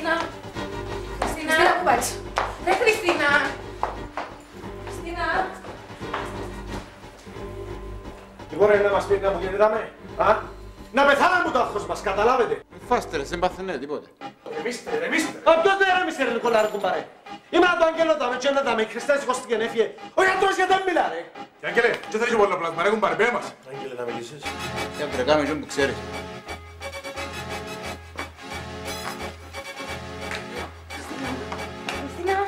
Χριστίνα! Χριστίνα, πού πάει? Ρε Χριστίνα! Χριστίνα! Λοιπόν, να μας πει να μου γεννηθάμε, α? Να πεθάναμε μου το άγχος μας, καταλάβετε. Φάστε ρε, δεν πάθαινε τίποτε. Ρεμίστε. Ποιος δεν ρεμίστε ρε Νικολάρου κουμπάρε. Είμαι να το αγγέλο δάμε και να δάμε, η Χριστά σηκώστηκε έφυγε. Ο γιατρός γιατί δεν μιλά ρε. Και Άγγελε, και θέλει πολλά πλάσμα, ρε κουμπάρε, πέ μας. Άγγελε να μιλήσεις. Και αν τρεκάμε και που ξέρεις. Χριστίνα!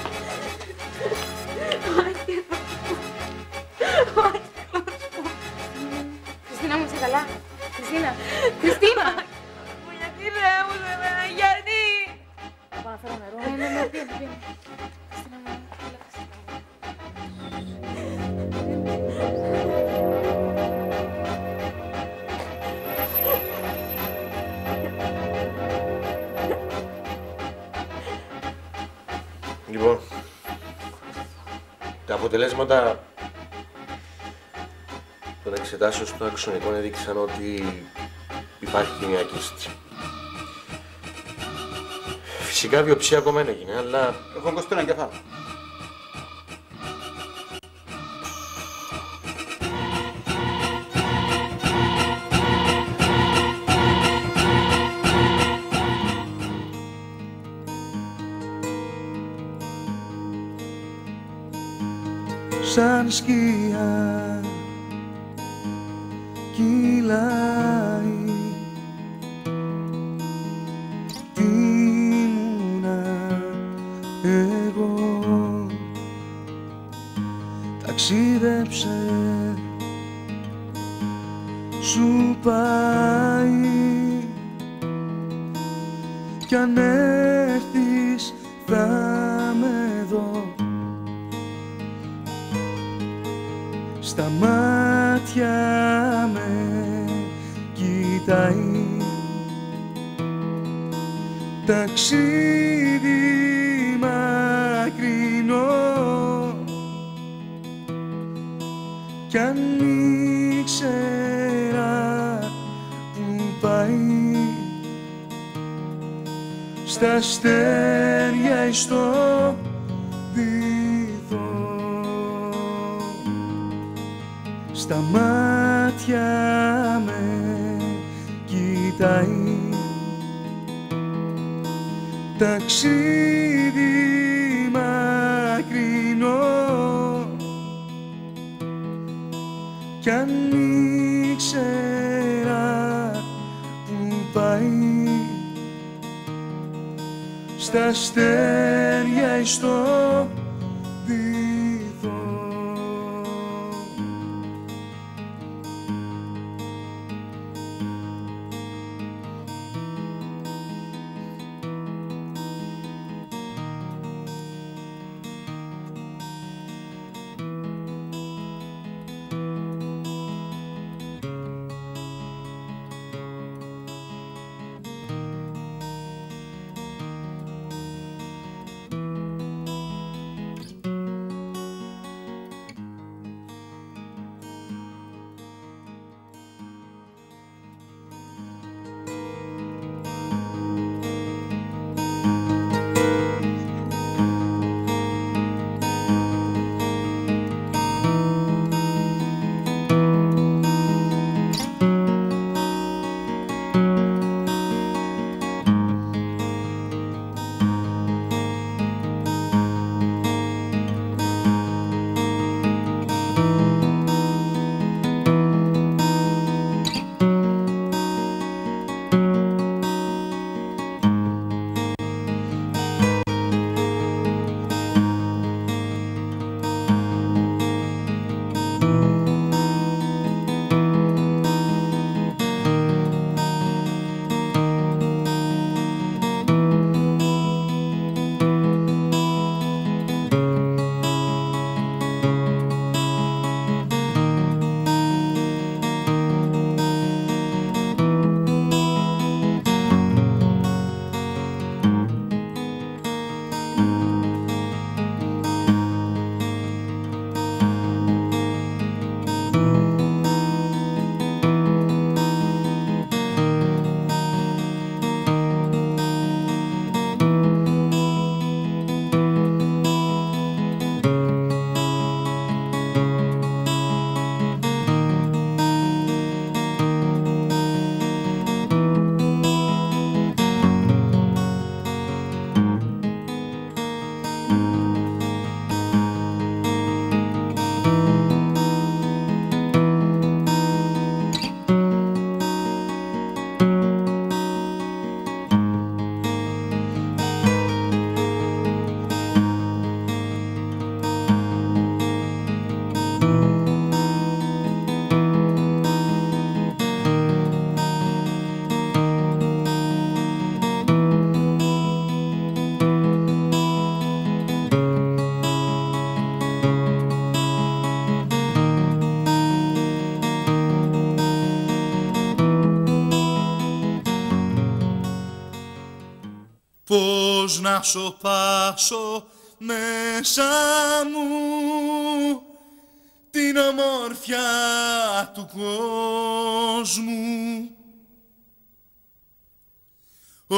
Χριστίνα μου, είσαι καλά? Χριστίνα! Γιατί ρε μου, γιατί! Πάω να φέρω νερό. Ναι, πήγαινε. Χριστίνα μου, Λοιπόν, τα αποτελέσματα των εξετάσεων στον αξονικό έδειξαν ότι υπάρχει κοινωνική αίσθηση. Φυσικά βιοψία ακόμα δεν έγινε, αλλά Έχω κοστό έναν κεφάλαιο. Σαν σκιά κυλάει, τι ήμουνα εγώ. Ταξίδεψε, σου πάει, κι αν έρθεις θα με δω. Στα μάτια με κοιτάει, ταξίδι μακρινό, κι αν ήξερα που πάει, στα αστέρια εις το βυθό. Στα μάτια με κοιτάει, ταξίδι μακρινό, κι αν ήξερα που πάει, στα αστέρια εις το βυθό. Πώς να σωπάσω μέσα μου την ομορφιά του κόσμου. Ο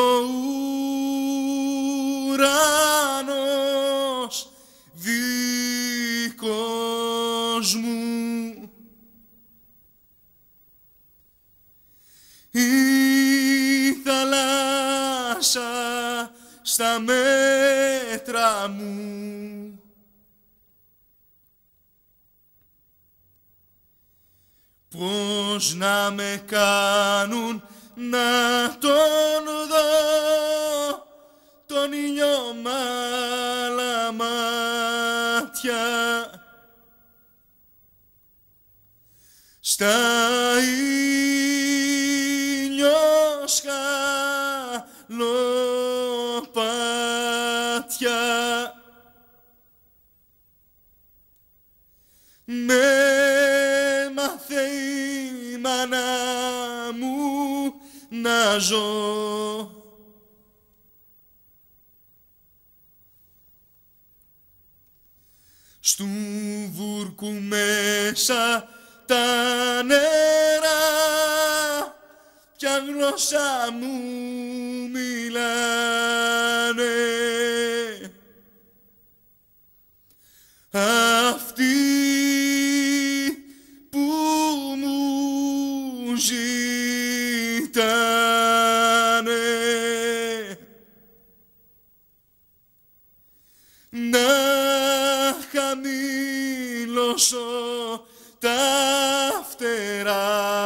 ουρανός δικός μου, η θάλασσα στα μέτρα μου, πώς να με κάνουν να τον δω τον ήλιο μ' άλλα μάτια, στα ήλιος-σκαλοπάτια με μάθε η μάνα μου να ζω. Στου βούρκου μέσα τα νερά ποια γλώσσα μου μιλάνε, αυτοί που μου ζητάνε να χαμηλώσω τα φτερά.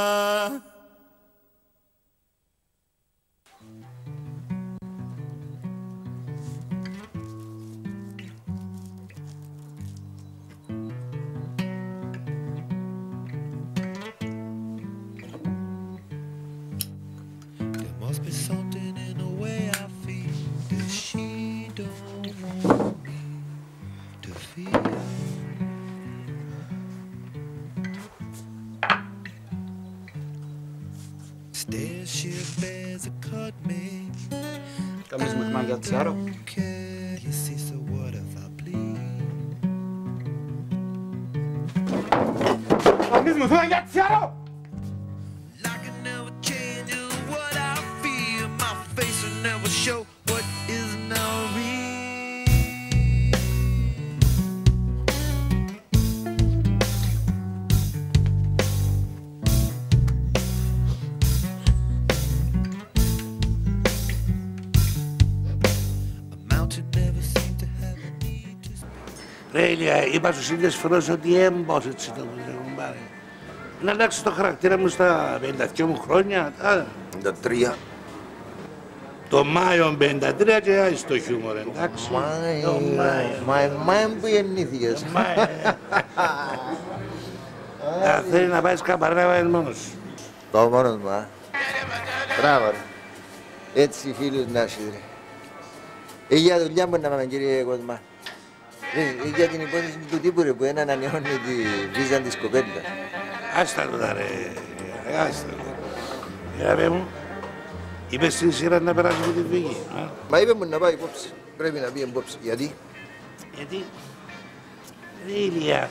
Κάνεις με για τσιάρο. Κάνεις με για τσιάρο. Ρε Ηλία, είπα στους ίδιες φορές ότι έμπως έτσι το κουμπάρε. Να αλλάξει το χαρακτήρα μου στα 52 μου χρόνια. 53. Το Μάιο 53 και άις το χιούμορ, εντάξει. Μάιο που γεννήθηκες. Θέλει να πάεις καμπαρέ να πάεις μόνος σου. Πάω μόνος μου, α. Μπράβο ρε. Έτσι φίλους να έχεις ρε. Για δουλειά μπορεί να πάμε κύριε Κοσμά. Για την υπόθεση του τύπου ρε που ανανεώνει τη βίζα της κοπέλας. Άστα το ρε, άστα το. Για πέ μου, είπες στην σειρά να περάσει από τη φύγη. Μα είπε μου να πάει υπόψη. Πρέπει να πει υπόψη. Γιατί? Γιατί, ρε Ηλία,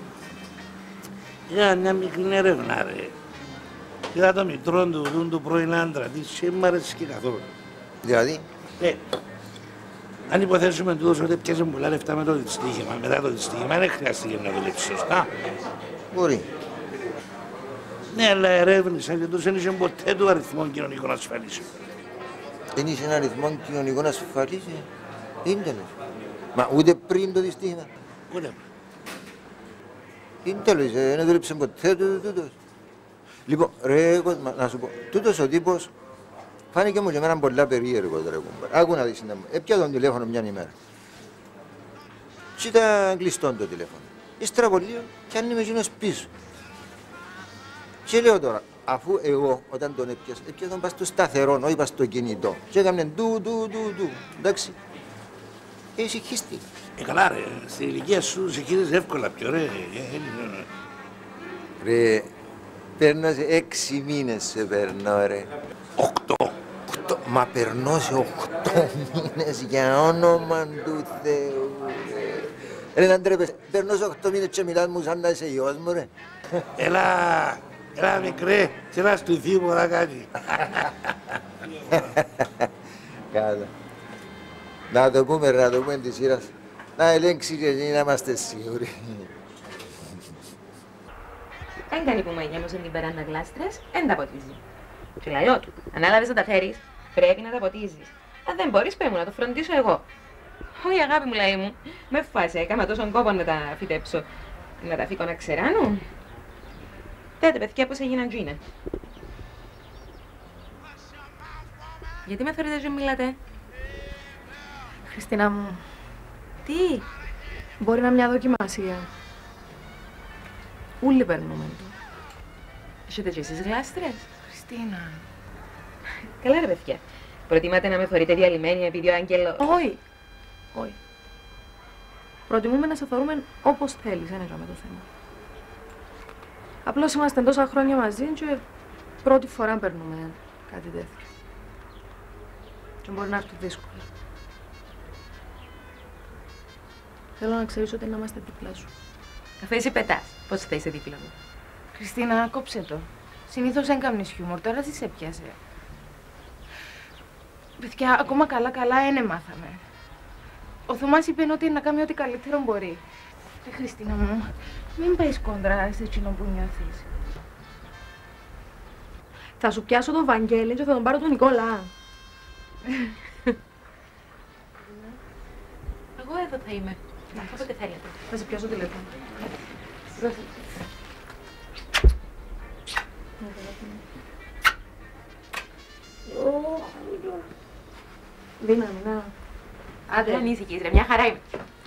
για μια μικρή έρευνα ρε. Είδα το μητρό του πρώην άντρα της και μ' αρέσει και καθόλου. Δηλαδή? Αν υποθέσουμε τούτος ότι πιάσε πολλά λεφτά με το δυστύχημα, μετά το δυστύχημα δεν χρειάστηκε να δουλέψει σωστά. Μπορεί. Ναι, αλλά ερεύνησα και τους δεν είχε ποτέ του αριθμό κοινωνικών ασφαλίσεων. Δεν είσαι ένα αριθμό κοινωνικών ασφαλίσεων. Ίντελος. Μα ούτε πριν το δυστύχημα. Ούτε. Ίντελος, δεν δούλεψε ποτέ τούτος. Λοιπόν, ρε, να σου πω, τούτος ο τύπος φάνηκε μου και εμένα πολλά περίεργος ρε κουμπάρ. Άκου να δεις να μου. Έπια τον τηλέφωνο μια ημέρα. Και ήταν κλειστό το τηλέφωνο. Ύστερα από λίγο και αν είμαι εκείνος πίσω. Και λέω τώρα, αφού εγώ όταν τον έπιασα, τον πας στο σταθερό, όχι πας στο κινητό. Και έκαμε ντου. Εντάξει. Συγχύστηκα. Καλά ρε, στην ηλικία σου συγχύζεις εύκολα πιο ρε. Ρε, πέρνασε 6 μήνες σε παίρνω ρε. 8. Μα περνώ σε 8 μήνες για όνομα του Θεού, ρε. Να ντρέπεσαι, περνώ σε 8 μήνες και μιλάς μου σαν να είσαι γιος μου, ρε. Έλα μικρέ, και να στουθεί μου να κάνει. Καλά. Να το πούμε, ρε, να το πούμε της σειράς. Να ελέγξει και εσύ να είμαστε σίγουροι. Εν καλή που μου έγιαμωσαν την περάννα γλάστρες, εν τα ποτίζει. Και λαλό του, ανάλαβες να τα φέρεις, πρέπει να τα ποτίζεις. Αν δεν μπορείς, πέ μου να το φροντίσω εγώ. Όχι αγάπη μου, λέει μου, με φάσε, έκανα τόσον κόπο να τα φυτέψω. Να τα φύγω να ξεράνουν. Τέτε παιδιά πώς έγιναν τζίνε. Γιατί με θεωρείτε και μιλάτε? Χριστίνα μου, Τι? μπορεί να είναι μια δοκιμασία. Ούλοι παίρνουμε το. Έχετε και εσείς γλάστρες? Χριστίνα. Καλά ρε παιδιά. Προτιμάτε να με φορείτε διαλυμένη επειδή ο Άγγελο... Όχι. Όχι. Προτιμούμε να σε θεωρούμε όπως θέλεις, δεν έκαμε το θέμα. Απλώς είμαστε τόσα χρόνια μαζί και πρώτη φορά παίρνουμε κάτι τέτοιο. Και μπορεί να έρθει δύσκολα. Θέλω να ξέρεις ότι να είμαστε δίπλα σου. Αφού εσύ πετάς, πώς θα είσαι δίπλα μου? Χριστίνα, κόψε το. Συνήθως έκαμνες χιούμορ, τώρα τι σε πιάσε. Παιδιά, ακόμα καλά ένε μάθαμε. Ο Θωμάς είπε ότι να κάνει ό,τι καλύτερο μπορεί. Χριστίνα μου, μην πάεις κόντρα σε εκείνο που νιώθεις. Θα σου πιάσω τον Βαγγέλη και θα τον πάρω τον Νικόλα. Εγώ εδώ θα είμαι. Όποτε θέλετε. Θα σε πιάσω τηλέφωνο. Δύναμη, να. Άντε, ανήσυχες ρε, μια χαρά είμαι.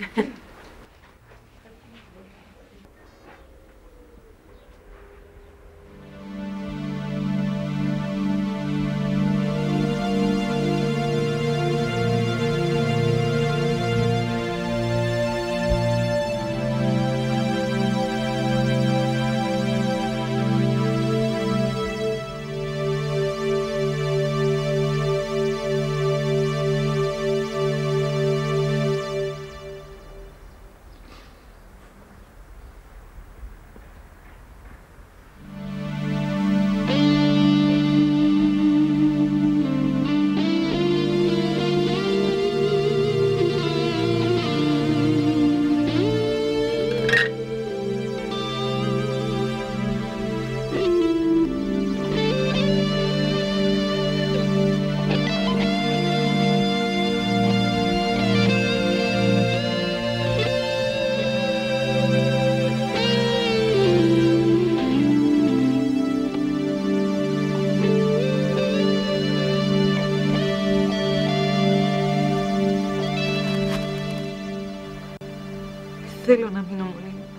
Θέλω να μείνω μόνη μου.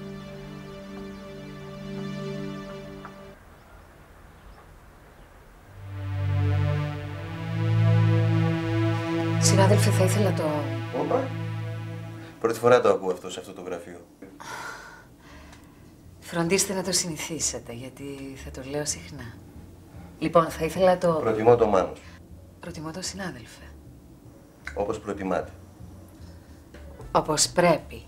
Συνάδελφε, θα ήθελα το... Όπα. Πρώτη φορά το ακούω αυτό σε αυτό το γραφείο. Φροντίστε να το συνηθίσετε, γιατί θα το λέω συχνά. Λοιπόν, θα ήθελα το... Προτιμώ το Μάνος. Προτιμώ το συνάδελφε. Όπως προτιμάτε. Όπως πρέπει.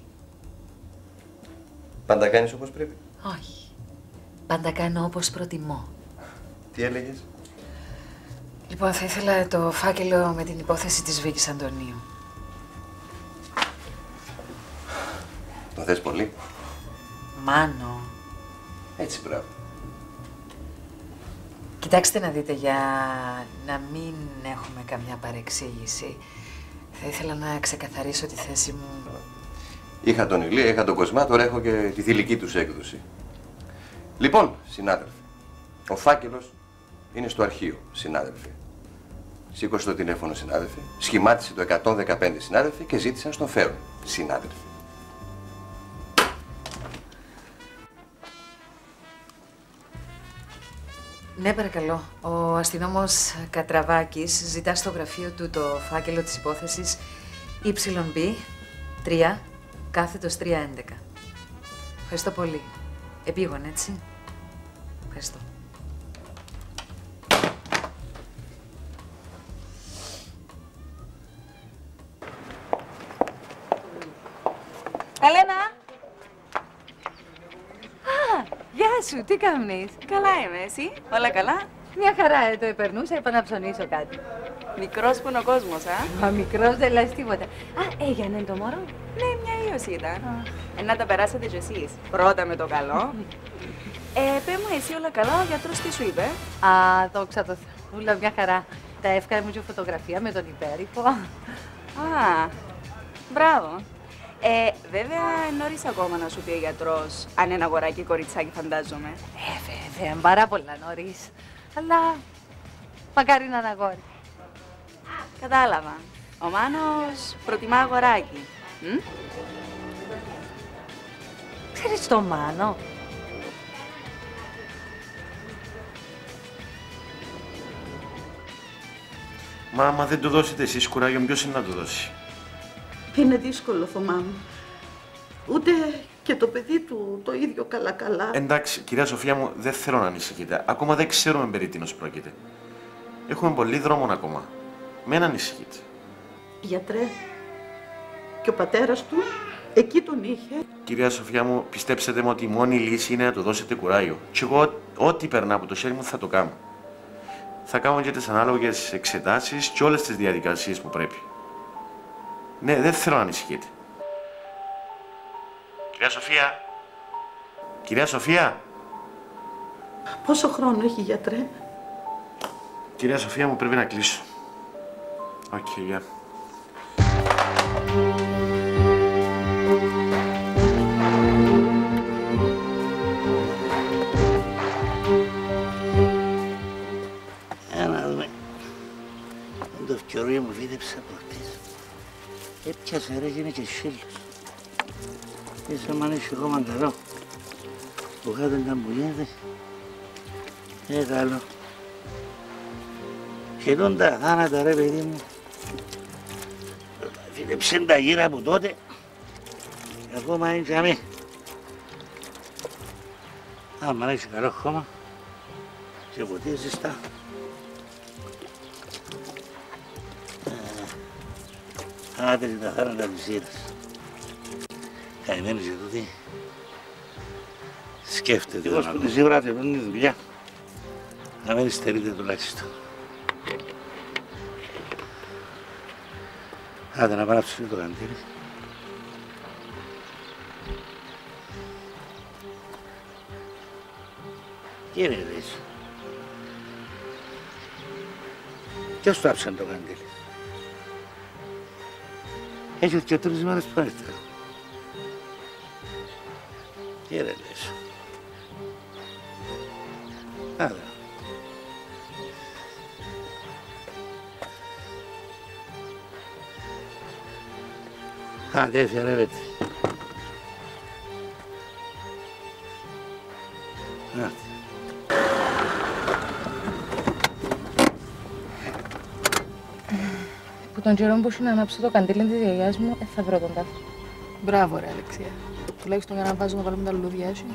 Πάντα κάνεις όπως πρέπει. Όχι. Πάντα κάνω όπως προτιμώ. Τι έλεγες? Λοιπόν, θα ήθελα το φάκελο με την υπόθεση της Βίκης Αντωνίου. Το θες πολύ? Μάνο. Έτσι, μπράβο. Κοιτάξτε να δείτε, για να μην έχουμε καμιά παρεξήγηση, θα ήθελα να ξεκαθαρίσω τη θέση μου. Είχα τον Ηλία, είχα τον Κοσμά, τώρα έχω και τη θηλυκή τους έκδοση. Λοιπόν, συνάδελφοι, ο φάκελος είναι στο αρχείο, συνάδελφοι. Σήκωσε το τηλέφωνο, συνάδελφοι, σχημάτισε το 115, συνάδελφοι, και ζήτησε να στον φέρουν, συνάδελφοι. Ναι, παρακαλώ. Ο αστυνόμος Κατραβάκης ζητά στο γραφείο του το φάκελο της υπόθεσης YB 3 κάθετος 311. Ευχαριστώ πολύ. Επίγον, έτσι. Ευχαριστώ. Ελένα! Α, γεια σου, τι κάνεις? Καλά είμαι, εσύ, όλα καλά? Μια χαρά, το επερνούσα, είπα να ψωνίσω κάτι. Μικρός που είναι ο κόσμος, Μα μικρός δεν λες τίποτα. Α, έγινε το μωρό. Ναι, μια ίωση ήταν. Να τα περάσετε κι εσείς. Πρώτα με το καλό. Πες μου εσύ όλα καλά, ο γιατρός τι σου είπε? Α, δόξα τω Θεώ, όλα μια χαρά. Τα εύκανα μου και φωτογραφία με τον υπέρηχο. Α, μπράβο. Βέβαια, νωρίς ακόμα να σου πει ο γιατρός αν είναι αγοράκι ή κοριτσάκι, φαντάζομαι. Βέβαια, πάρα πολλά νωρίς. Αλλά μακάρι να είναι αγόρι. Κατάλαβα. Ο Μάνος προτιμά αγοράκι. Ξέρεις το Μάνο? Μα άμα δεν του δώσετε εσείς κουράγιο, ποιος είναι να του δώσει? Είναι δύσκολο, Θωμά μου. Ούτε και το παιδί του το ίδιο καλά-καλά. Εντάξει, κυρία Σοφία μου, δεν θέλω να ανησυχείτε. Ακόμα δεν ξέρουμε περί τίνος πρόκειται. Έχουμε πολύ δρόμο ακόμα. Μην ανησυχείτε. Γιατρέ, και ο πατέρας του εκεί τον είχε. Κυρία Σοφία μου, πιστέψτε με ότι η μόνη λύση είναι να του δώσετε κουράγιο. Και εγώ, ό,τι περνά από το χέρι μου, θα το κάνω. Θα κάνω και τις ανάλογες εξετάσεις και όλες τις διαδικασίες που πρέπει. Ναι, δεν θέλω να ανησυχείτε. Κυρία Σοφία! Κυρία Σοφία! Πόσο χρόνο έχει, γιατρέ? Κυρία Σοφία μου, πρέπει να κλείσω. Οκ, γεια. Να δούμε. Το φτιωρίο μου φύτεψε από χτες. Έπιασε ρε, γίνει και σύλλος. Είσαι μ' αν είσαι ακόμα καλό. Που κάτω ήταν που γίνεται. Καλό. Σχεδόν τα θάνατα ρε παιδί μου. Φύτεψε τα γύρα από τότε. Και ακόμα είναι και μη. Άμα να είσαι καλό χώμα. Και ποτίζεις τα. Άντε και τα θάνατα της ήρας. Καημένος για τούτη. Σκέφτεται τον άλλο. Σίγουρα τελειώνει η δουλειά. Να μην υστερείτε τουλάχιστον. Άντε να πάω να ψηφίσω το καντήρι. Τι είναι ρε? Ποιος το άψαν το καντήρι? Έχει και 3 μέρες που έρθει. Τι ρε λες? Άντε. Άντε, έφερε. Άντε. Που τον καιρό που να ανάψω το καντήλι της γιαγιάς μου, θα βρω τον τάφο. Μπράβο ρε Αλεξία. Τουλάχιστον για να βάζω να βάλουμε τα λουλούδια σου.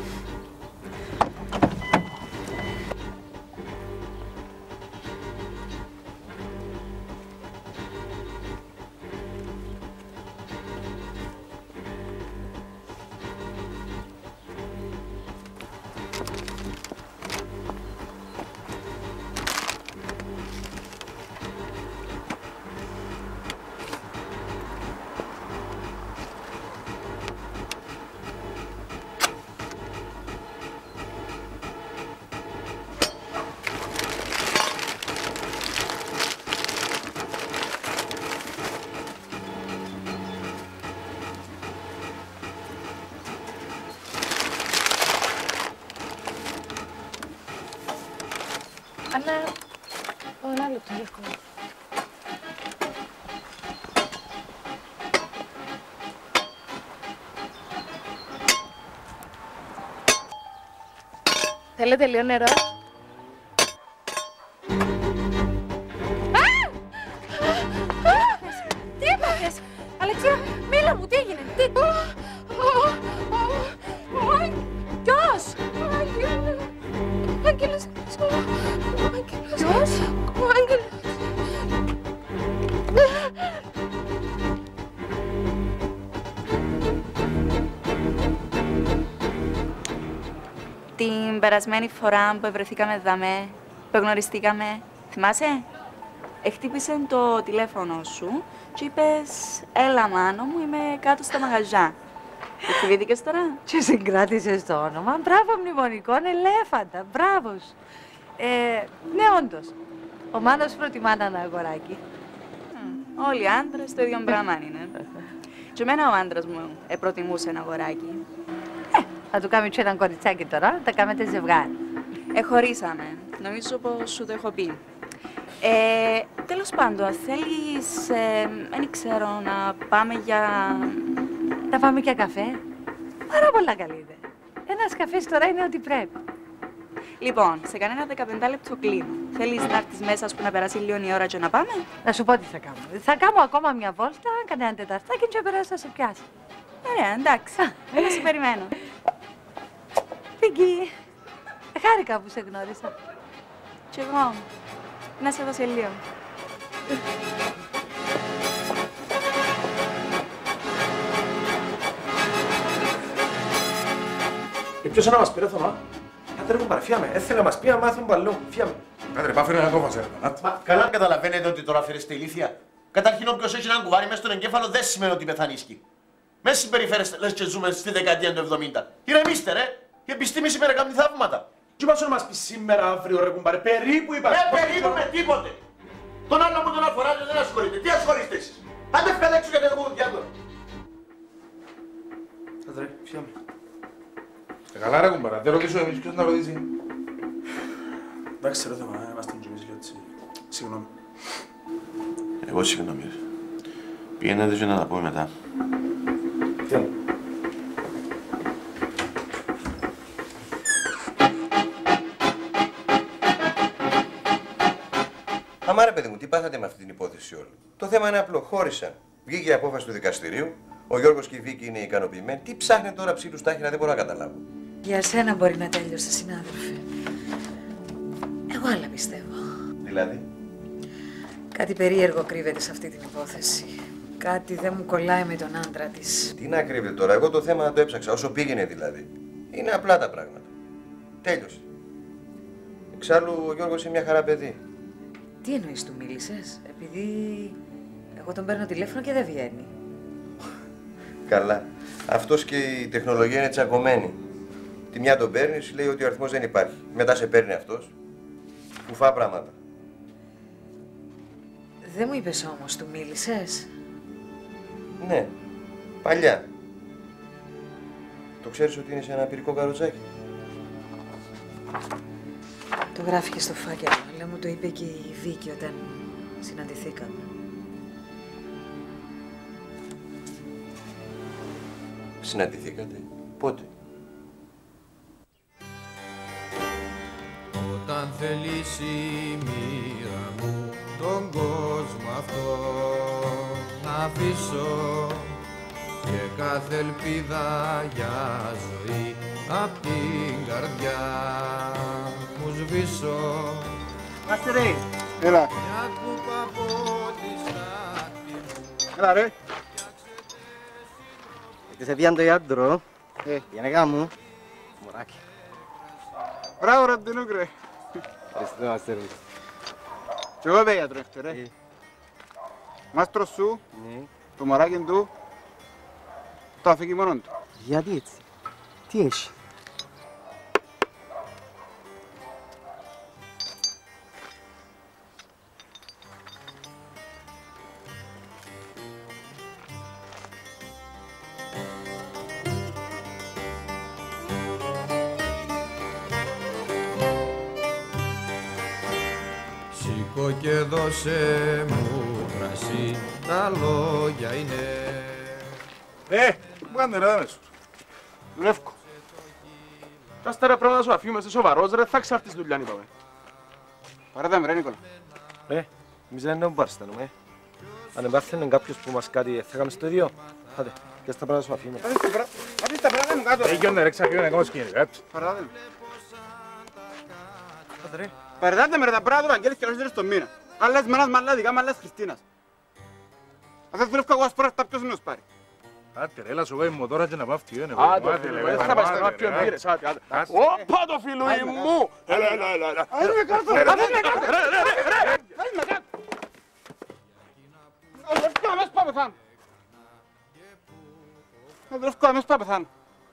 Ανά, ένα λεπτό, εύκολα. Θέλετε λίγο νερό? Τι έπαθες? Αλεξία, μίλα μου, τι έγινε? Τι... Ποιος? Ο Άγγελος. Ο Άγγελος. Ποιος? Ο Άγγελος. Την περασμένη φορά που βρεθήκαμε δαμέ, που γνωριστήκαμε, θυμάσαι? Χτύπησε το τηλέφωνο σου και είπες «Έλα μάνο μου, είμαι κάτω στα μαγαζιά». Θυμήθηκες τώρα? Και συγκράτησες το όνομα. Μπράβο, μνημονικών ελέφαντα. Μπράβο σου. Ναι, όντως. Ο Μάνος προτιμά να είναι αγοράκι. Όλοι οι άντρες το ίδιο πράγμα είναι. Και εμένα ο άντρας μου προτιμούσε ένα αγοράκι. Θα του κάνουμε και έναν κοριτσάκι τώρα, τα κάνετε ζευγάρι. Χωρίσαμε. Νομίζω πως σου το έχω πει. Τέλος πάντων, θέλεις, δεν ξέρω, να πάμε για... Να πάμε για καφέ. Πάρα πολλά καλύτερα. Ένας καφές τώρα είναι ό,τι πρέπει. Λοιπόν, σε κανένα 15 λεπτό κλείνω. Θέλεις να έρθεις μέσα, να περάσει λίγο η ώρα και να πάμε? Να σου πω τι θα κάνω. Θα κάνω ακόμα μια βόλτα, κανένα τεταρτάκι και περάσω να σε πιάσει. Ωραία, εντάξει. Θα σε περιμένω. Πίγκη, χάρηκα που σε γνώρισα. Κι εγώ. Να σε δω σε λίγο. Ποιος να μας πει ρε Θωμά? Άντε ρε κουμπάρε, φύγαμε. Έθελε να μας πει να μάθουμε που αλλού. Φύγαμε. Άντε ρε, πάω φέρε ένα κόβα σε ρε. Μα καλά καταλαβαίνετε ότι τώρα φέρεστε ηλίθεια. Καταρχήν όποιος έχει έναν κουβάρι μέσα στον εγκέφαλο δεν σημαίνει ότι πεθανίσκει. Μες συμπεριφέρεστε λες και ζούμε στη δεκαετία του 70. Ηρεμήστε ρε. Η επιστήμη σήμερα κάνει θαύματα. Τι είπα να μας πει σήμερα, αύριο ρε κουμπάρε, περίπου είπα. Περίπου με τίποτε. Τον άλλο που τον αφοράτε δεν ασχολείται. Τι ασχολείστε εσείς? Άντε φκαλ έξω για το διάδο. Άντε ρε, φύγαμε. Καλά ρε κουμπάρα, δεν ρωτήσω εμείς, ποιος να ρωτήσει. Εντάξει ρε Θωμά, είμαστε και εμείς λίγο έτσι. Συγγνώμη. Εγώ συγγνώμη. Πήγαινετε και να τα πούμε μετά. Φύγαμε. Αμά ρε παιδί μου, τι πάθατε με αυτή την υπόθεση όλη? Το θέμα είναι απλό. Χώρισαν. Βγήκε η απόφαση του δικαστηρίου. Ο Γιώργος και η Βίκη είναι ικανοποιημένοι. Τι ψάχνετε τώρα ψήλου στάχυρα, δεν μπορώ να καταλάβω. Για σένα μπορεί να τέλειωσε, συνάδελφε. Εγώ άλλα πιστεύω. Δηλαδή? Κάτι περίεργο κρύβεται σε αυτή την υπόθεση. Κάτι δεν μου κολλάει με τον άντρα της. Τι να κρύβετε τώρα, εγώ το θέμα το έψαξα, όσο πήγαινε δηλαδή. Είναι απλά τα πράγματα. Τέλειωσε. Εξάλλου ο Γιώργος είναι μια χαρά παιδί. Τι εννοείς, του μίλησες? Επειδή εγώ τον παίρνω τηλέφωνο και δεν βγαίνει. Καλά. Αυτός και η τεχνολογία είναι τσακωμένη. Τη μια τον παίρνει, σου λέει ότι ο αριθμός δεν υπάρχει. Μετά σε παίρνει αυτός. Κουφά πράγματα. Δεν μου είπες όμως, του μίλησες? Ναι. Παλιά. Το ξέρεις ότι είναι σε ένα πυρικό καροτσάκι? Το γράφηκε στο φάκελο, αλλά μου το είπε και η Βίκη όταν συναντηθήκαμε. Συναντηθήκατε? Πότε? Όταν θελήσει η μοίρα μου τον κόσμο αυτό να αφήσω και κάθε ελπίδα για ζωή απ' την καρδιά μου σβήσω. Άστε ρε! Έλα. Μια κούπα από τη στάχτη μου. Έλα ρε! Σε πιάνε το ιάντρο, για να κάνω μωράκι. Μπράβο ρε Αντινούκ ρε! Ευχαριστώ, Αστέρη. Και εγώ είμαι γιατρό έχετε ρε. Μάστρος σου, το μωράκι του, το αφήκει μόνον του. Γιατί έτσι, τι έχει? Σήκω και δώσε μου κρασί, τα λόγια είναι. Πού κάνετε ρε δάμεσου. Δουλεύκω. Τα αστέρα πρέπει να σου αφήνουμε, είσαι σοβαρός ρε, θα ξαρτήσεις δουλειά είπαμε. Παρέτα με ρε Νίκολα. Εμείς δεν είναι παρστανούμε. Αν εμπάθαινε κάποιος που μας κάτι, θα κάνουμε στο ίδιο. Άντε, και στα πράγματα σου αφήνουμε. Αφήσεις τα πράγματα μου κάτω. Έγιναι ρε, ξαφνικά ακόμα σκηνή ρε. Παρέτα με. Παρεδάτε με ρε τα πράγματα του Βαγγέλης και λόσες στον μήνα. Άλλες μάνας μάλλα δικά μου, άλλες Χριστίνας. Αν δεν δουλεύω εγώ ας πω ποιος είναι ο σπάρει. Άντε ρε, έλα σου πάει μοτόρα και να πάω αυτιό, είναι. Άντε ρε, θα πας να πιω εμπειρες, άντε. Όπα το φιλούι μου! Έλα. Άιντε με κάτω, ρε! Αδερφικά, αμέσως πάμε θάν. Αδερφικά, αμέσως πάμε θάν.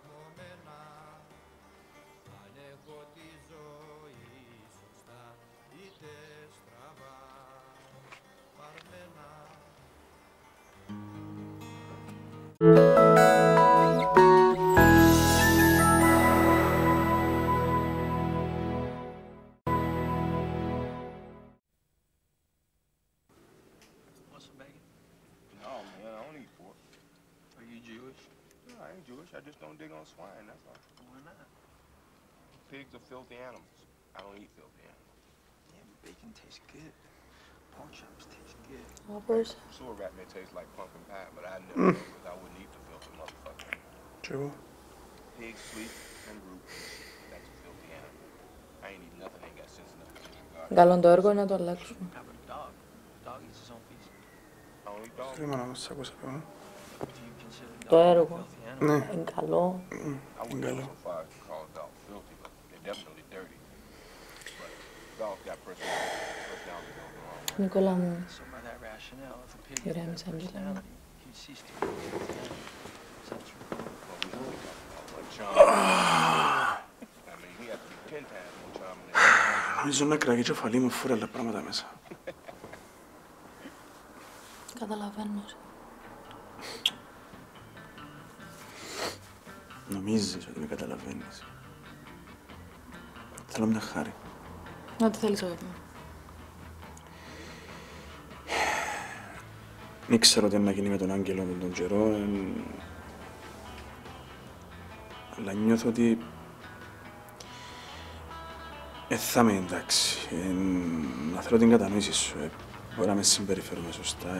I just don't dig on swine, that's all. Why not? Pigs are filthy animals. I don't eat filthy animals. Yeah, but bacon tastes good. Pork chops taste good. Whoppers? Sewer rat may taste like pumpkin pie, but I never know because I wouldn't eat the filthy motherfucker. True. Pig, sweet, and root. That's a filthy animal. I ain't eat nothing, ain't got sense enough to eat regard. Καλό το έργο να το αλλάξουμε. Θέλουμε να μας ακούσα πάνω. Το έργο. Ναι. Είναι καλό. Είναι καλό. Νικόλα μου, ηρέμησε, Αγγέλα μου. Νομίζω να κραγεί κεφαλή μου φούρα άλλα πράγματα μέσα. Καταλαβαίνω. Νομίζεις ότι με καταλαβαίνεις. Θέλω μια χάρη. Ό,τι θέλεις, αγάπη μου. Δεν ξέρω τι να γίνει με τον Άγγελο με τον καιρό, αλλά νιώθω ότι θα είμαι εντάξει. Να θέλω την κατανόηση σου. Μπορεί να με συμπεριφέρουμε σωστά.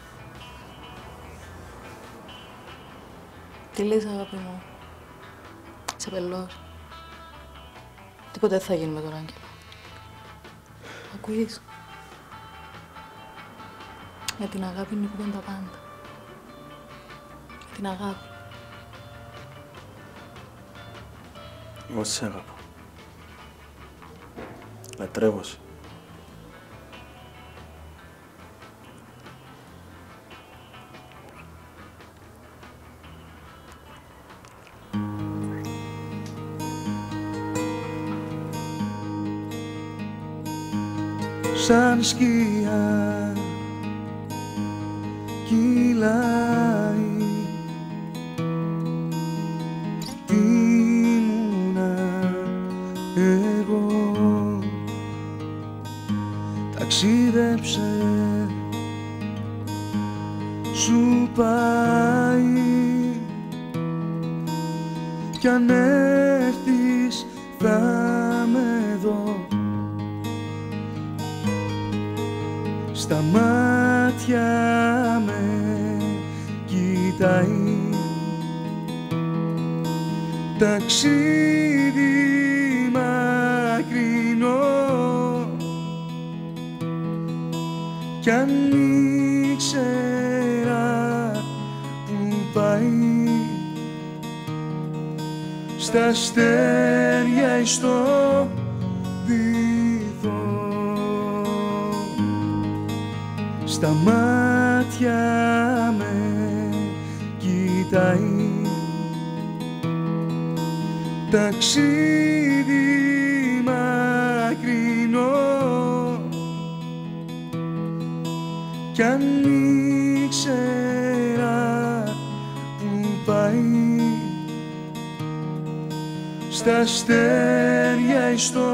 Τι λες, αγάπη μου. Είσαι πελός. Τίποτε δεν θα γίνει με τον Άγγελο. Ακούεις. Με την αγάπη νικούν τα πάντα. Με την αγάπη. Εγώ σε αγαπώ. Λατρεύω σε. Σαν σκιά κυλάει, ήμουνα εγώ, ταξίδεψε, σου πάει κι αν έρθεις θα με δω. Στα μάτια με κοιτάει, ταξίδι μακρινό κι αν ήξερα που πάει, στα αστέρια εις το βυθό. Στα μάτια με κοιτάει, ταξίδι μακρινό κι αν ήξερα που πάει, στα αστέρια εις το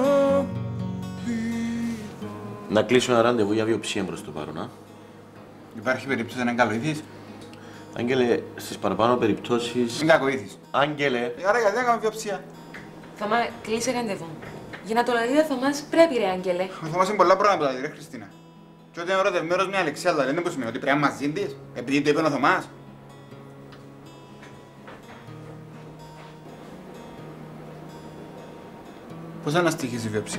βυθό. Να κλείσω ένα ραντεβού για βιοψία προς το παρόν, α. Υπάρχει περίπτωση να κακοήθεις. Άγγελε, στις παραπάνω περιπτώσεις... Μην κακοήθεις. Άγγελε. Άρα γιατί έκαμε βιοψία. Θωμά, κλείσε ραντεβού. Για να το λαλεί ο Θωμάς πρέπει ρε, Άγγελε. Ο Θωμάς είναι πολλά πράγματα που λαλεί ρε, Χριστίνα. Και ότι είναι ερωτευμένος μια Αλεξία, αλλά δεν είναι πως σημαίνει ότι πρέπει να μαζί της, επειδή το είπε ο Θωμάς. Πώς θα αναστοιχείς η βιοψία.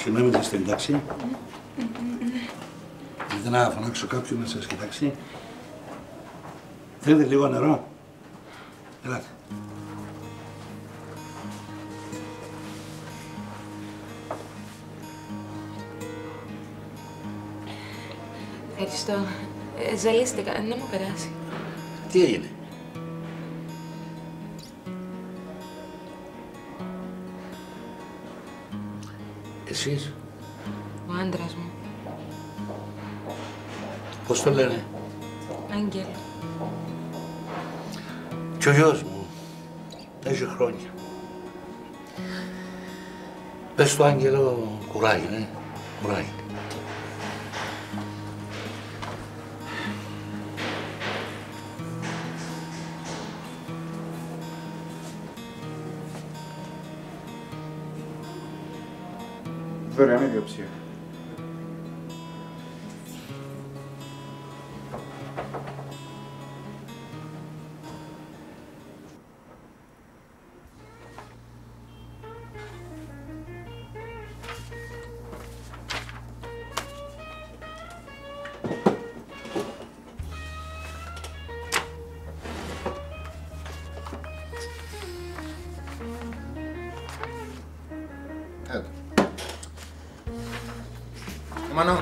Συγγνώμη, δεν είστε εντάξει. Θέλετε να φωνάξω κάποιον να σας κοιτάξει. Θέλετε λίγο νερό. Ελάτε. Ευχαριστώ. Ζαλίστηκα, να μου περάσει. Τι έγινε? Εσείς? Ο άντρας μου. Πώς το λένε? Άγγελο. Κι ο γιος μου έχει χρόνια. Πες στο Άγγελο κουράγιο, ναι. Κουράγιο. Δωρεάν ιδιοψία. Μανώ,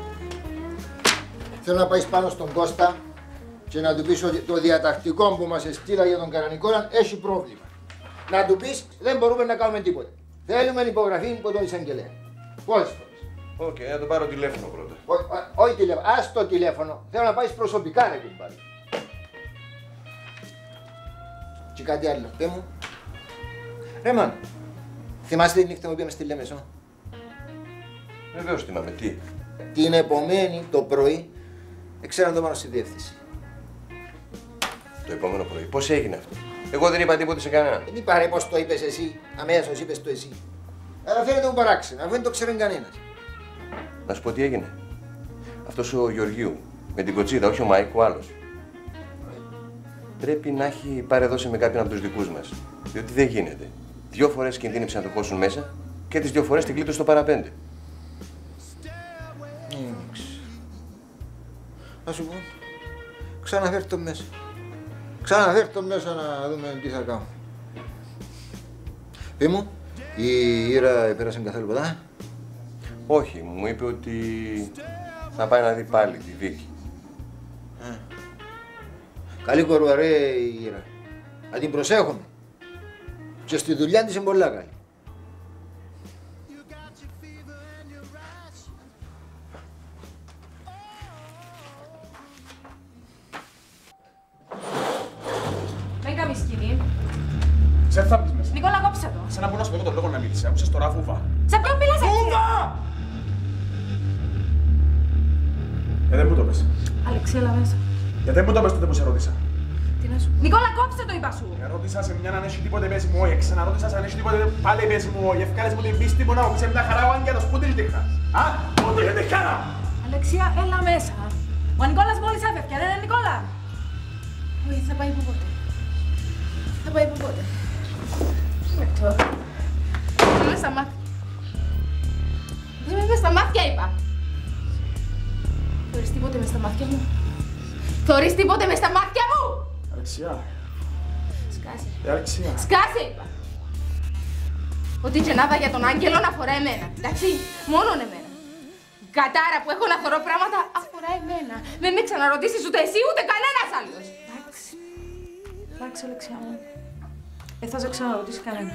θέλω να πάει πάνω στον Κώστα και να του πεις ότι το διατακτικό που μας εστήλα για τον κανονικό έχει πρόβλημα. Να του πεις δεν μπορούμε να κάνουμε τίποτα. Θέλουμε υπογραφή από τον εισαγγελέα. Πόσες φορές. Οκ, να το πάρω τηλέφωνο πρώτα. Όχι τηλέφωνο, ας το τηλέφωνο. Θέλω να πάει προσωπικά ρε κουμπάρι. Και κάτι άλλο, πέ μου. Ρε μάνα, θυμάστε την νύχτα που πήγαμε στη Λέμεσο? Βεβαίως θυμάμαι, τι. Την επομένη το πρωί ξέραν το πάνω στη διεύθυνση. Το επόμενο πρωί, πώς έγινε αυτό? Εγώ δεν είπα τίποτα σε κανέναν. Δεν είπα ρε πώς το είπες εσύ, αμέσως είπες το εσύ. Αλλά φαίνεται μου παράξενο, αφού δεν το ξέρει κανένας. Να σου πω τι έγινε. Αυτός ο Γεωργίου, με την κοτσίδα, όχι ο Μάικ, ο άλλος. Πρέπει να έχει παρεδώσει με κάποιον από τους δικούς μας. Διότι δεν γίνεται. 2 φορές κινδύνεψε να το χώσουν μέσα και τις 2 φορές την κλείτωσε στο παραπέντε. Να σου πω, ξαναφέρ' τον μέσα. Ξαναφέρ' τον μέσα να δούμε τι θα κάνουμε. Πες μου, η Ήρα πέρασε καθόλου ποτέ? Όχι, μου είπε ότι θα πάει να δει πάλι τη δίκη. Καλή κορούα ρε η Ήρα. Να την προσέχουμε. Και στη δουλειά της είναι πολλά καλή. Σε θα πεις μέσα. Νικόλα, κόψε το. Σε να πω να σου πω τον λόγο να μίλησε. Άκουσες τώρα, Βούβα. Σε ποιον μιλάς έτσι? Βούβα! Δεν μου το πες. Αλεξία, έλα μέσα. Γιατί δεν μου το πες τότε που σε ρώτησα. Τι να σου... Νικόλα, κόψε το, είπα σου. Ρώτησα σε μια αν έχει τίποτε πες μου όχι. Ξαναρώτησα σε αν έχει τίποτε πάλι πες μου όχι. Ευκάλες μου την πίστη μου να μου πεις μια χαρά ο Άγγελος. Πού την τύχας. Α, πού την τύχανα. Αλεξία, έλα μέσα. Ο Νικόλας μόλις έφευκε, δεν είναι Νικόλα? Όχι, θα πάει που πότε. Θα πάει που πότε. Δεν με στα μάτια. Δεν με στα μάτια, είπα. Θωρείς τίποτε μες στα μάτια μου? Θωρείς τίποτε μες στα μάτια μου? Αλεξία. Σκάσε. Αλεξία. Σκάσε, είπα. Ότι η τζενάδα για τον Άγγελο αφορά εμένα. Εντάξει, μόνον εμένα. Η κατάρα που έχω να θωρώ πράγματα αφορά εμένα. Δεν με ξαναρωτήσεις ούτε εσύ ούτε κανένας άλλος. Εντάξει. Εντάξει, Αλεξία μου. Δεν θα σε ξαναρωτήσει κανένας.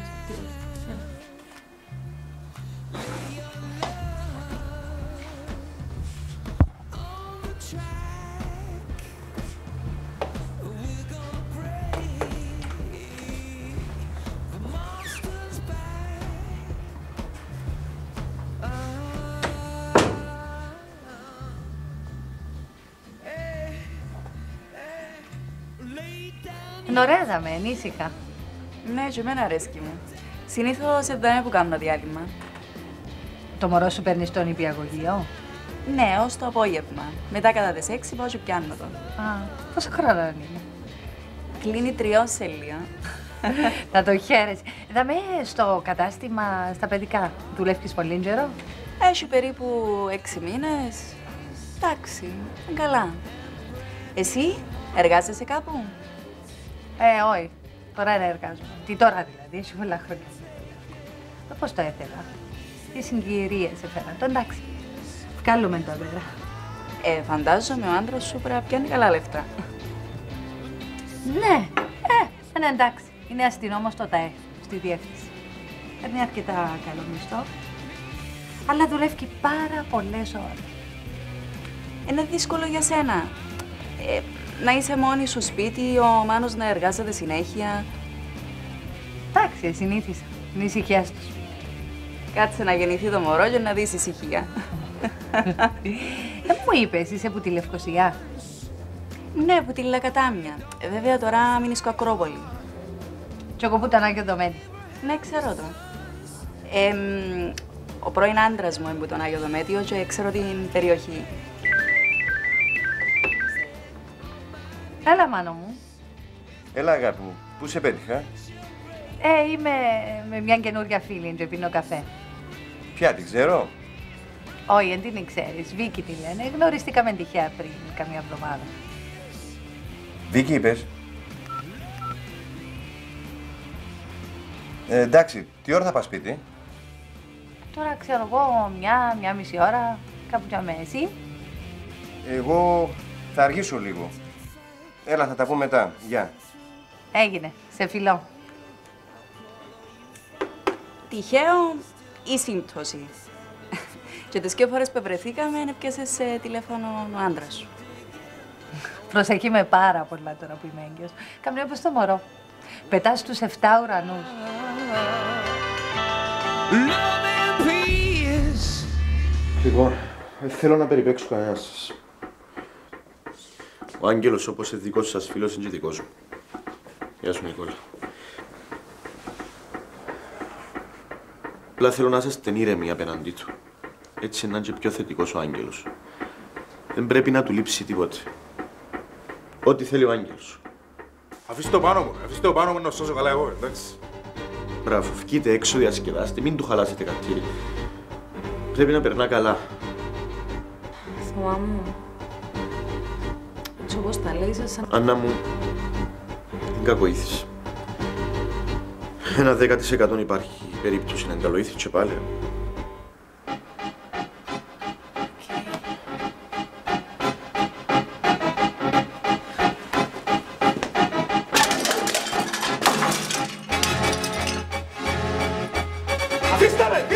Είναι ωραία δάμε, ήσυχα. Ναι, και εμένα αρέσκει μου. Συνήθως εδώ που κάνω διάλειμμα. Το μωρό σου παίρνει στο νηπιαγωγείο? Ναι, ως το απόγευμα. Μετά κατά τις 6 πάω και πιάνω το. Α, πόσο χρόνο είναι? Κλείνει 3 σελίδα. Να το χαίρεσαι. Δαμε στο κατάστημα στα παιδικά. Δουλεύεις πολύ καιρό? Έχει περίπου 6 μήνες. Εντάξει, καλά. Εσύ, εργάζεσαι κάπου? Όχι. Τώρα δεν εργάζομαι. Τι τώρα δηλαδή, έχει πολλά χρόνια. Πώς το έθελα. Τι συγκυρίες έφεραν. Το εντάξει. Βγάλουμε το πέρα. Φαντάζομαι ο άντρας σου πρέπει να πιάνει καλά λεφτά. Ναι. Είναι εντάξει. Είναι αστυνόμος στο ΤΑΕ, στη διεύθυνση. Παίρνει αρκετά καλό μισθό. Αλλά δουλεύει πάρα πολλές ώρες. Είναι δύσκολο για σένα. Να είσαι μόνη σου σπίτι, ο Μάνος να εργάζεται συνέχεια. Εντάξει, συνήθισα. Είναι ησυχία τους. Κάτσε να γεννηθεί το μωρό για να δεις ησυχία. Δεν μου είπες, είσαι που τη Λευκοσία? Ναι, που τη Λακατάμια. Βέβαια τώρα μείνεις στο Ακρόπολη. Κι εγώ που ήταν Άγιο Δομέτη. Ναι, ξέρω το. Ο πρώην άντρας μου είναι που τον Άγιο Δομέτιο και ξέρω την περιοχή. Έλα, Μάνο μου. Έλα, αγάπη μου. Πού σε πέτυχα? Είμαι με μια καινούργια φίλη και πίνω καφέ. Ποια, την ξέρω? Όχι, δεν την ξέρεις. Βίκη τη λένε. Γνωριστήκαμε τυχαία πριν καμιά εβδομάδα. Βίκη είπες? Εντάξει, τι ώρα θα πας σπίτι? Τώρα ξέρω εγώ μια μισή ώρα, κάπου για μέση. Εγώ θα αργήσω λίγο. Έλα, θα τα πούμε μετά. Γεια. Έγινε. Σε φιλώ. Τυχαίο ή σύμπτωση. Και τις δύο φορές που βρεθήκαμε, έπιασες τηλέφωνο ο άντρας σου. Προσεχεί με πάρα πολλά τώρα που είμαι έγκυος. Καμιά όπως το μωρό. Πετάς στους 7 ουρανούς. Λοιπόν, δεν θέλω να περιπέξω κανένας σας. Ο Άγγελος, όπως είναι δικός σας φίλος, είναι και δικός μου. Γεια σου, Νικόλα. Απλά θέλω να είσαστε ήρεμοι απέναντί του. Έτσι να είναι και πιο θετικός ο Άγγελος. Δεν πρέπει να του λείψει τίποτε. Ό,τι θέλει ο Άγγελος. Αφήστε το πάνω μου, αφήστε το πάνω μου να σώσω καλά εγώ, εντάξει. Μπράβο, βγείτε έξω, διασκεδάστε, μην του χαλάσετε κατήρι. Πρέπει να περνά καλά. Θωμά μου, έτσι όπως τα λέει, σαν... Άννα μου, είναι κακοήθηση. 1% υπάρχει περίπτωση να εγκαλοήθει και πάλι. Αφήστε με!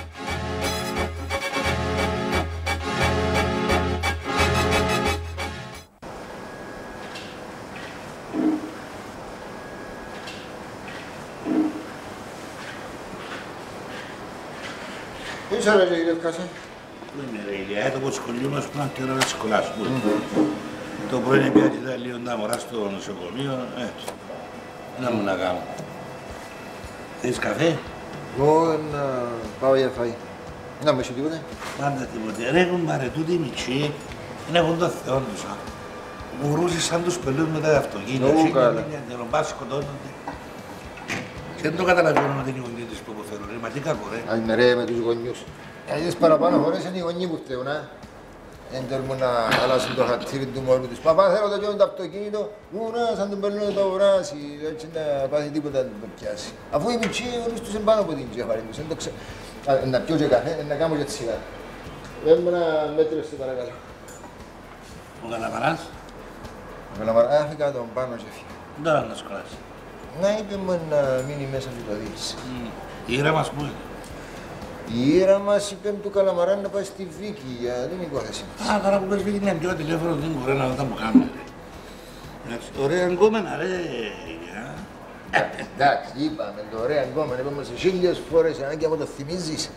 Είσαι ρε κύριε Κάση. Πού είναι ρε Ηλιά, το σχολείο μας που είναι και ώρα να σχολάσουμε. Το πρωί πια και τα λίγο τα μωρά στο νοσοκομείο, έτσι. Να μου να κάνω. Θέλεις καφέ? Εγώ να πάω για φαΐ. Να μου είσαι τίποτε. Πάντα τίποτε. Ρε έχουν μαρετούτοι οι μητσοί, δεν έχουν το θεό τους. Γουρούσεις σαν τους πελούς μετά τα αυτοκίνητα. Ω, καλά. Νερομπάς σκοτώνονται. Και δεν το καταλαβαίνω ότι είναι οι γονείς που αποφέρουν. Ρε, μα τι κακό ρε. Άιντε ρε με τους γονιούς. Τις παραπάνω φορές είναι οι γονείς που φταίουν, δεν τολμούν να αλλάσουν το χαρτίρι του μωρού τους. Παπά θέλω το γιον το αυτοκίνητο, ουρά, σαν τον περνούν το βράσει, έτσι να πάθει τίποτα να το πιάσει. Αφού οι μητσοί όλους τους είναι πάνω από την κεφαλή τους, δεν το ξέρω. Να πιω και καφέ, να κάνω και τσιγάρα. Δεν μου να μέτρες, σε παρακαλώ. Ο Καλαμαράς. Ο Καλαμαράς, άφηκα τον πάνω και έφυγε. Τώρα να σχολάσει. Να είπε μου να μείνει μέσα και το δεις. Η ήρα μας πού είναι? Η ήρα μας είπε του Καλαμαρά να πάει στη Βίκη για την υπόθεση της. Α, τώρα που πες Βίκη, είναι πιο τηλέφωνο, δεν μπορεί να μου κάνουμε. Ωραία εγκόμενα, ρε. Εντάξει, είπαμε το ωραία εγκόμενα, είπαμε σε 1000 φορές, αν και άμα το θυμίζεις.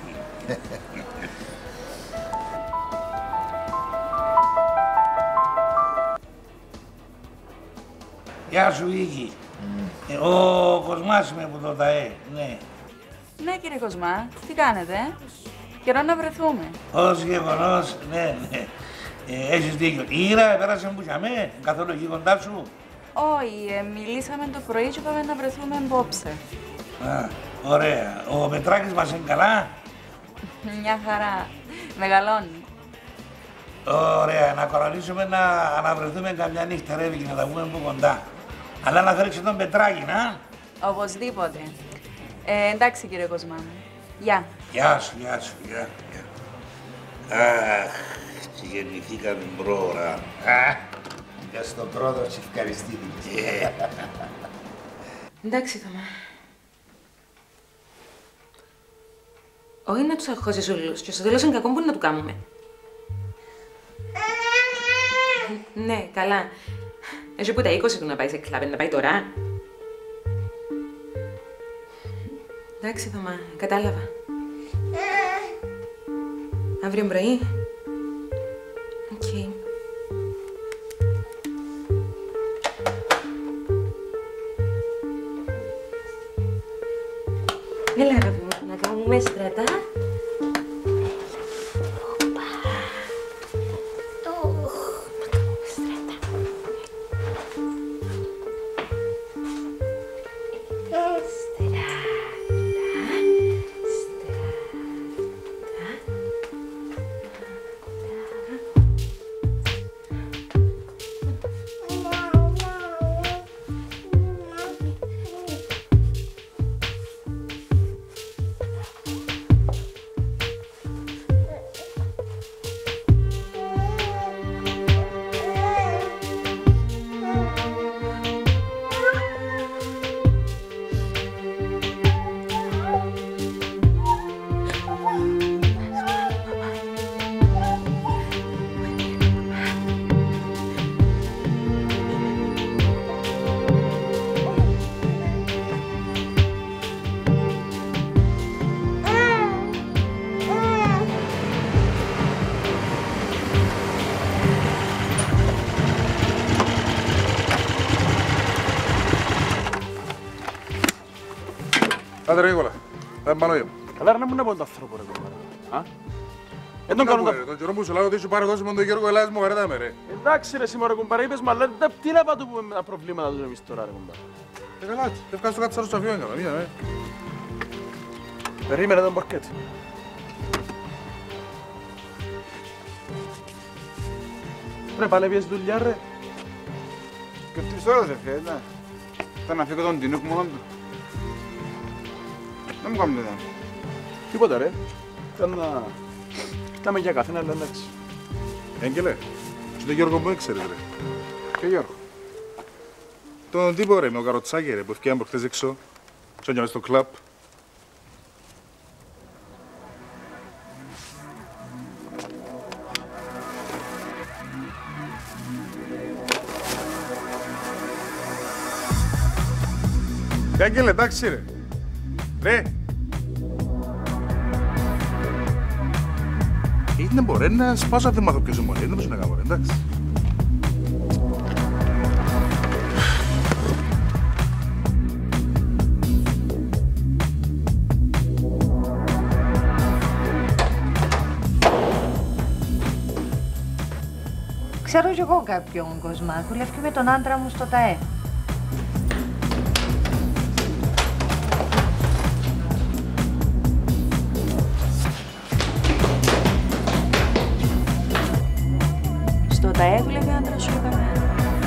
Γεια σου, Βίκη. Ο Κοσμάς είμαι από το ΤΑΕ, ναι. Ναι, κύριε Κοσμά, τι κάνετε, καιρό να βρεθούμε. Ως γεγονός, ναι, ναι. Έχεις δίκιο. Η Ήρα πέρασε που για μέ, καθόλου εκεί κοντά σου. Όχι, μιλήσαμε το πρωί και είπαμε να βρεθούμε απόψε. Α, ωραία. Ο Πετράκης μας είναι καλά. Μια χαρά. Μεγαλώνει. Ωραία, να κορονίσουμε να αναβρεθούμε καμιά νύχτα, ρε, και να τα βγούμε από κοντά. Αλλά να φέρεις τον Πετράκη, να. Οπωσδήποτε. Εντάξει, κύριε Κοσμά μου. Γεια. Γεια σου, γεια σου, γεια. Αχ, και γεννηθήκαμε πρόωρα. Για στον πρώτο της ευχαριστήθηκες. Εντάξει, Θωμά. Όχι να τους αγχώσεις όλους και στο τέλος είναι κακό που να του κάνουμε. Ναι, καλά. Έχει που τα 20 του να πάει σε κλαμπ, να πάει τώρα. Εντάξει, Θωμά, κατάλαβα. Αύριο πρωί. Οκ. Έλα, αγάπη μου, να κάνουμε στρατά. Άντε ρε Νίκολα, θα είμαι πάνω για μου. Καλά ρε, να μου να πω τον άνθρωπο ρε κομπάρα. Εν τον κάνουν τα... Τον καιρό που σου λέω ότι σου πάρε τόσο με τον Γιώργο Ελλάδης μου γαρέτα με ρε. Εντάξει ρε σήμερα κομπάρα, είπες μα αλλά τι να πάω με τα προβλήματα του εμείς τώρα ρε κομπάρα. Καλά, δεν βγάζω κάτι σαν στο αφιό έκανα, μία ρε. Περίμενε τον πορκέτσι. Ρε παλεύεις δουλειά ρε. Και 3 ώρες έφυγε, ναι. Ήταν να φύγω τον Τινούκ μόνο του. Δεν μου κάνετε εδώ. Τίποτα ρε. Ήταν να... Ήρθαμε για καθένα, αλλά εντάξει. Έγγελε, και τον Γιώργο μου έξερες ρε. Ποιο Γιώργο? Τον τύπο ρε, με ο καροτσάκι ρε, που ευκαιρία προχτές έξω. Και όνια μες στο κλαμπ. Έγγελε, εντάξει ρε. Ρε. Είναι μπορεί να σπάσω αν δεν μάθω ποιος είναι μόνοι, δεν μπορείς να κάνω ρε, εντάξει. Ξέρω κι εγώ κάποιον Κοσμά, δουλεύει με τον άντρα μου στο ΤΑΕ. Στο ΤΑΕ δουλεύει ο άντρας σου για μένα.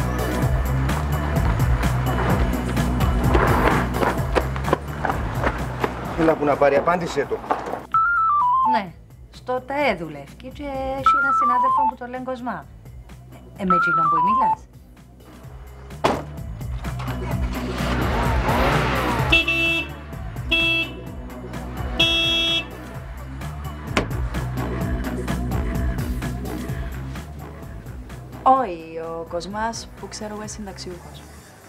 Έλα που να πάρει, απάντησε το. Ναι, στο ΤΑΕ δουλεύει και έχει έναν συνάδελφο που το λένε Κοσμά. Με εκείνον που μιλάς. Όχι, ο Κοσμάς που ξέρω εγώ είναι συνταξιούχος.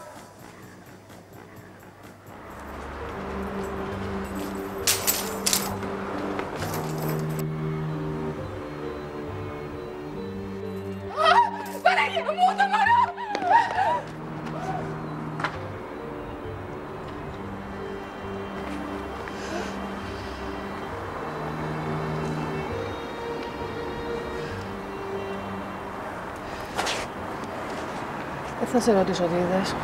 Παναγία μου, το μωρό! Θα σε ρωτήσω τι είδες.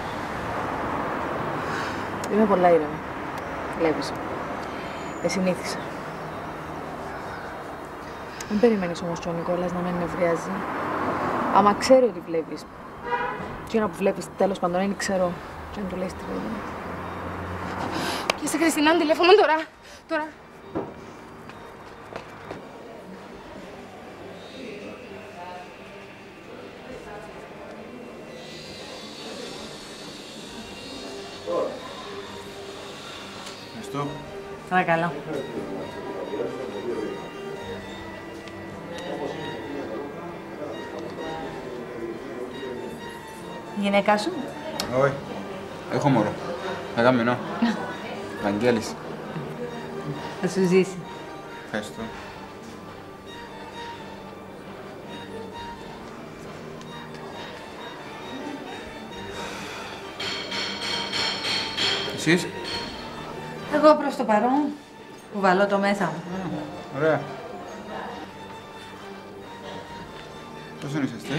Είμαι πολλά ήρεμη. Βλέπεις. Συνήθισα. Μην περιμένεις όμως και ο Νικόλας να με νευριάζει. Άμα ξέρει ότι βλέπεις. Και ένα που βλέπεις τέλος πάντων είναι ξέρω. Και να του λες τι βλέπεις. Και σε Χριστίνα, τηλέφωνο τώρα. Ευχαριστώ. Παρακαλώ. Η γυναίκα σου? Όχι. Έχω μωρό. Αγαμηνό. Βαγγέλης. Θα σου ζήσει. Ευχαριστώ. Εσείς? Εγώ προς το παρόν που βαλώ το μέσα μου. Ωραία. Πόσο είσαστε?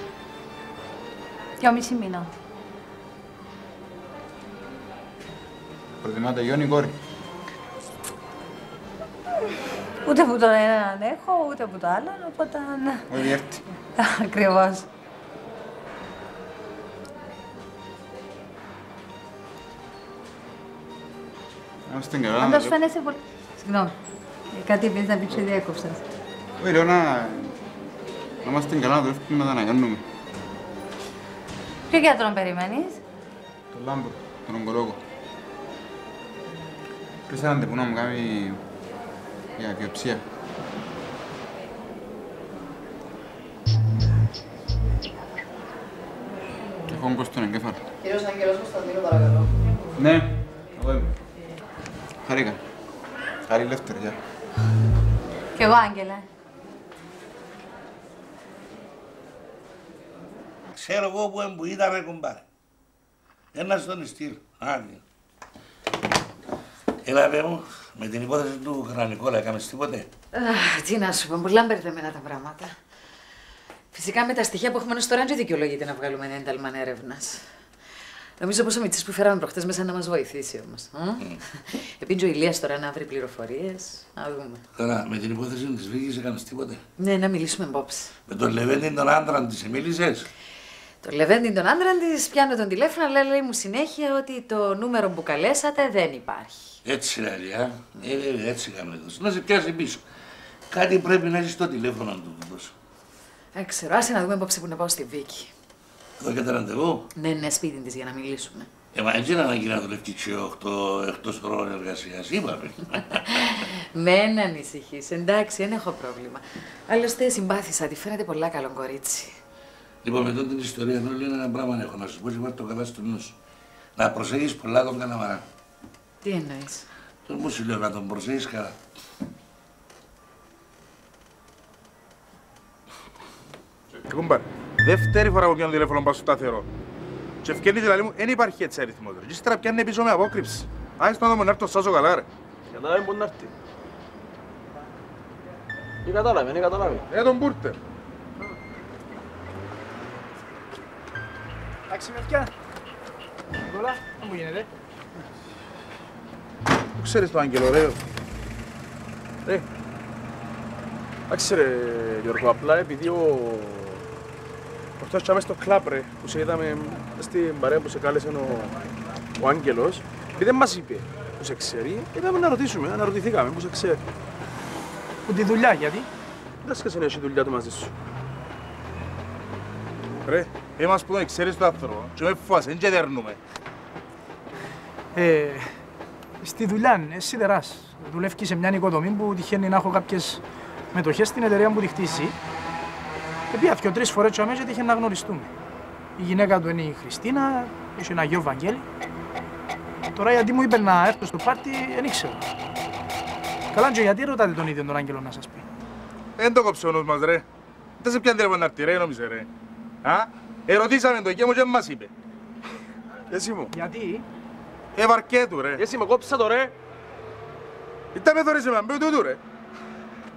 2,5 μήνα. Προτιμάτε γιο ή κόρη? Ούτε που τον έναν έχω, ούτε που το άλλον, οπότε... Ό,τι έρθει. Ακριβώς. Είμαστε καλά. Πάντως φαίνεσαι πολύ... Συγγνώμη. Κάτι επίσης να πεις και διέκοψας. Όχι, λέω να είμαστε καλά να δουλεύουμε να τα αναγιώνουμε. Ποιο γιατρόν περιμένεις? Τον Λάμπρο, τον ογκολόγο. Πριν σαν ραντεβού να μου κάνει για βιοψία. Έχω όγκο στον εγκέφαλο. Κύριος Άγγελος Κωνσταντίνου, παρακαλώ. Ναι, εγώ είμαι. Χαρήκα. Χαρή Λεύτερη, γεια. Κι εγώ, Άγγελε. Ξέρω εγώ που είδαμε κουμπάρε. Ένα στον στυλ. Άντε. Έλα πέ μου, με την υπόθεση του Χρανικόλα έκαμες τίποτε? Τι να σου πω, πολλά μπερδεμένα τα πράγματα. Φυσικά με τα στοιχεία που έχουμε ως τώρα δεν δικαιολογείται να βγάλουμε ένα ένταλμα έρευνας. Νομίζω πως ο Μητσής που φέραμε προχτές μέσα να μας βοηθήσει όμως. Επίτζω ο Ηλίας τώρα να βρει πληροφορίες, να δούμε. Τώρα, με την υπόθεση της Βίκης έκανες τίποτε? Ναι, να μιλήσουμε απόψε. Με τον Λεβέντη τον άντρα της μίλησες? Τον Λεβέντη τον άντρα της πιάνω τον τηλέφωνο, αλλά λέει μου συνέχεια ότι το νούμερο που καλέσατε δεν υπάρχει. Έτσι λέει, έτσι κάνουμε εδώ. Να σε πιάσει πίσω. Κάτι πρέπει να έχει στο τηλέφωνο του δώσω. Ξέρω, άσε να δούμε απόψε που να πάω στη Βίκη. Εδώ και τα ραντεβού. Ναι, σπίτι της για να μιλήσουμε. Μα έτσι να ανάγκη να δουλεύει και 8 εκτός χρόνου εργασίας, είπαμε. Μην ανησυχείς, εντάξει, δεν έχω πρόβλημα. Άλλωστε συμπάθησα, τη φαίνεται πολλά καλό κορίτσι. Λοιπόν, με τότε την ιστορία όλη ένα πράγμα έχω να σου πω και βάλει το καλά στο νου σου. Να προσέχεις πολλά τον Καναμαρά. Τι εννοείς? Τον μου σου λέω να τον προσέχεις καλά. Κουμπάρ, δεύτερη φορά που πιάνω τηλέφωνο πάω στο σταθερό. Και ευκαιρνείς δηλαδή μου, δεν υπάρχει έτσι αριθμός. Και ύστερα πιάνε πίσω με απόκρυψη. Άιστο να δω να έρθω σάσω καλά ρε. Κατάλαβε μπορεί να έρθει. Τι κατάλαβε, δεν κατάλαβε. Τον Μπούρτερ. Εντάξει, παιδιά. Νικόλα, τι μου γίνεται? Πού ξέρεις το Άγγελο, ρε. Ρε. Εντάξει ρε Γιώργο, απλά επειδή προχτές τσάμε στο κλαπ ρε, που σε είδαμε στην παρέα που σε κάλεσε ο Άγγελος, επειδή δεν μας είπε που σε ξέρει, είπαμε να ρωτήσουμε, αναρωτηθήκαμε που σε ξέρει. Που τη δουλειά, γιατί? Δεν και σε έχει δουλειά του μαζί σου. Ρε, είμαστε που τον ξέρεις το άνθρωπο και με φοβάσαι, δεν και δέρνουμε. Στη δουλειά, εσύ δεράς. Δουλεύει σε μια οικοδομή που τυχαίνει να έχω κάποιες μετοχές στην εταιρεία που τη χτίσει. Επία 2-3 φορές και αμέσως τύχε να γνωριστούμε. Η γυναίκα του είναι η Χριστίνα, έχει ένα γιο Βαγγέλη. Τώρα γιατί μου είπε να έρθω στο πάρτι, δεν ήξερα. Καλά, και γιατί ρωτάτε τον ίδιο τον Άγγελο να σας πει? Δεν το κόψε ο νους μας ρε. Δεν σε πιάνε τηλέφωνο να έρθει ρε, νόμιζε ρε. Ερωτήσαμε τον και μου και μας είπε. Εσύ μου. Γιατί? Βαρκέ του ρε. Εσύ με κόψα το ρε. Ήταν με θωρείς εμένα, μπει τούτου ρε.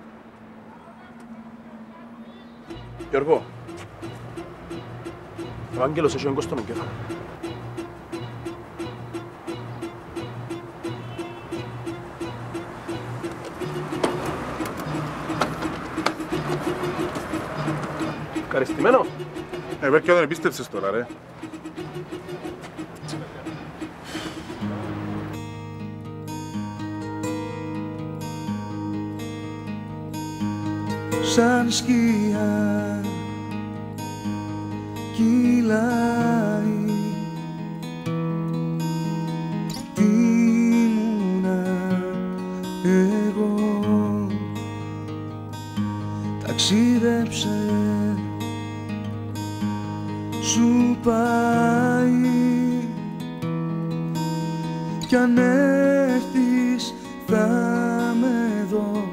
Γιώργο. Ο Άγγελος έχει όγκο στον εγκέφαλο. Ευχαριστημένο. Πέρκια δεν επίστεψες τώρα, ρε. Σαν σκιά κυλάει, τι ήμουνα εγώ, ταξίδεψε, σου πάει, κι αν έρθεις θα με δω.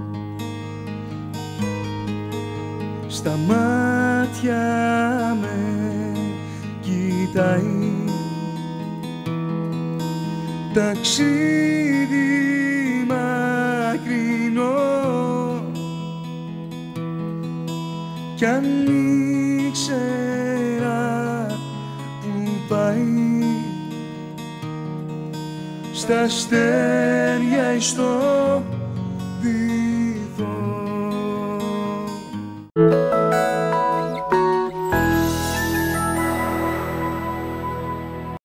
Στα μάτια με κοιτάει, ταξίδι μακρινό, κι αν ήξερα που πάει, στα αστέρια εις το